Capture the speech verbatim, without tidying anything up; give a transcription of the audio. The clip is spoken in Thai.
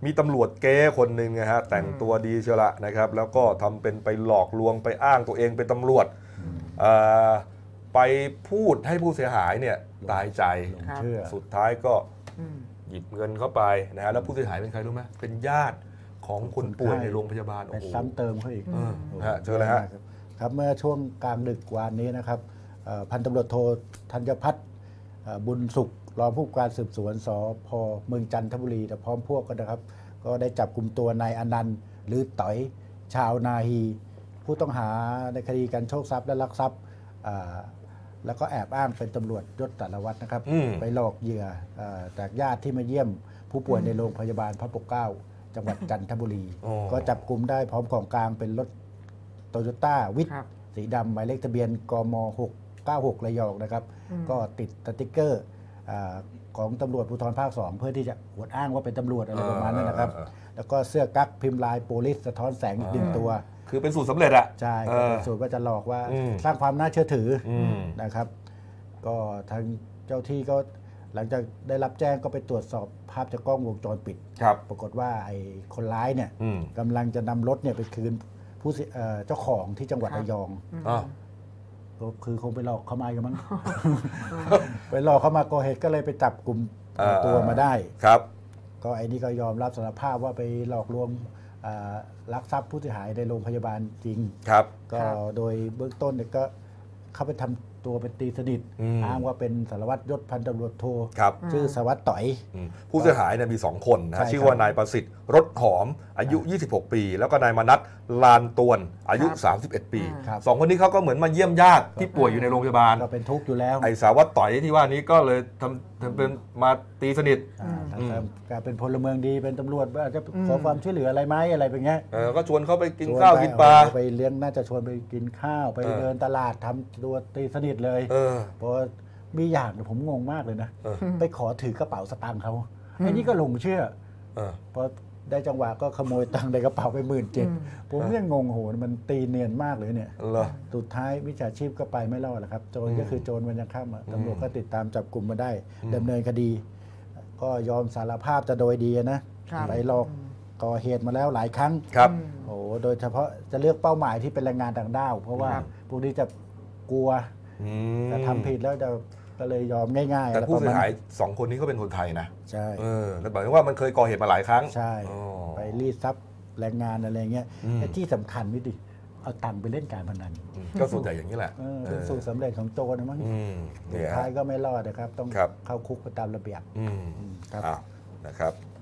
มีตำรวจเก๊คนหนึ่งนะฮะแต่งตัวดีเชียวละนะครับแล้วก็ทำเป็นไปหลอกลวงไปอ้างตัวเองเป็นตำรวจไปพูดให้ผู้เสียหายเนี่ยตายใจสุดท้ายก็หยิบเงินเข้าไปนะฮะแล้วผู้เสียหายเป็นใครรู้ไหมเป็นญาติของคนป่วยในโรงพยาบาลโอ้โหซ้ำเติมเขาอีกฮะเจอเลยฮะครับเมื่อช่วงกลางดึกวันนี้นะครับพันตำรวจโทธัญพัฒน์บุญสุขรองผู้การสืบสวนสพเมืองจันทบุรีแต่พร้อมพวกกันนะครับก็ได้จับกลุ่มตัวนายอนันต์หรือต๋อยชาวนาฮีผู้ต้องหาในคดีการโชคทรัพย์และลักทรัพย์แล้วก็แอบอ้างเป็นตำรวจยศสารวัตรนะครับไปหลอกเหยื่อจากญาติที่มาเยี่ยมผู้ป่วยในโรงพยาบาลพระปกเกล้าจังหวัดจันทบุรีก็จับกลุ่มได้พร้อมของกลางเป็นรถโตโยต้าวิทสีดำหมายเลขทะเบียนกมหกเก้าหกระยองนะครับก็ติดสติ๊กเกอร์ของตำรวจภูธรภาคสองเพื่อที่จะอวดอ้างว่าเป็นตำรวจอะไรประมาณนั้นนะครับแล้วก็เสื้อกั๊กพิมพ์ลายโพลิสสะท้อนแสงอีกหนึ่งตัวคือเป็นสูตรสำเร็จอะใช่เป็นสูตรว่าจะหลอกว่าสร้างความน่าเชื่อถือนะครับก็ทางเจ้าที่ก็หลังจากได้รับแจ้งก็ไปตรวจสอบภาพจากกล้องวงจรปิดปรากฏว่าไอ้คนร้ายเนี่ยกำลังจะนำรถเนี่ยไปคืนผู้เจ้าของที่จังหวัดระยองก็คือคงไปหลอกเขามากันมั้งไปหลอกเขามาก่อเหตุก็เลยไปจับกลุ่มตัวมาได้ครับก็ไอ้นี่ก็ยอมรับสารภาพว่าไปหลอกลวงลักทรัพย์ผู้เสียหายในโรงพยาบาลจริงครับก็โดยเบื้องต้นเนี่ยก็เข้าไปทำตัวเป็นตีสนิทอ้างว่าเป็นสารวัตรยศพันตำรวจโทชื่อสารวัตรต๋อยผู้เสียหายเนี่ยมีสองคนนะชื่อว่านายประสิทธิ์รถหอมอายุยี่สิบหกปีแล้วก็นายมนัสลานตวนอายุสามสิบเอ็ดปีสองคนนี้เขาก็เหมือนมาเยี่ยมญาติที่ป่วยอยู่ในโรงพยาบาลก็เป็นทุกข์อยู่แล้วไอ้สารวัตรต๋อยที่ว่านี้ก็เลยทำทำเป็นมาตีสนิทการเป็นพลเมืองดีเป็นตำรวจอาจจะขอความช่วยเหลืออะไรไหมอะไรเป็นเงี้ยก็ชวนเขาไปกินข้าวกินปลาไปเลี้ยงน่าจะชวนไปกินข้าวไปเดินตลาดทำตัวตีสนิทเลยเพราะมีอย่างผมงงมากเลยนะไปขอถือกระเป๋าสตางค์เขาไอ้นี่ก็หลงเชื่อพอได้จังหวะก็ขโมยตังค์ในกระเป๋าไปหมื่นเจ็ดผมยังงงโหมันตีเนียนมากเลยเนี่ยสุดท้ายวิชาชีพก็ไปไม่รอดแหละครับโจรก็คือโจรวันยังค่ำตำรวจก็ติดตามจับกลุ่มมาได้ดำเนินคดีก็ยอมสารภาพจะโดยดีนะไปหลอกก่อเหตุมาแล้วหลายครั้งครับโอ้โดยเฉพาะจะเลือกเป้าหมายที่เป็นแรงงานต่างด้าวเพราะว่าพวกนี้จะกลัวจะทำผิดแล้วจะก็เลยยอมง่ายๆแต่ผู้เสียหายสองคนนี้ก็เป็นคนไทยนะใช่เออแล้วบอกว่ามันเคยก่อเหตุมาหลายครั้งใช่ไปรีดทรัพย์แรงงานอะไรเงี้ยแต่ที่สำคัญนี่ดิเอาตังค์ไปเล่นการพนันก็ส่วนใหญ่อย่างนี้แหละเป็นสูตรสำเร็จของโจรนะมั้งสุดท้ายก็ไม่รอดนะครับต้องเข้าคุกไปตามระเบียบครับนะครับ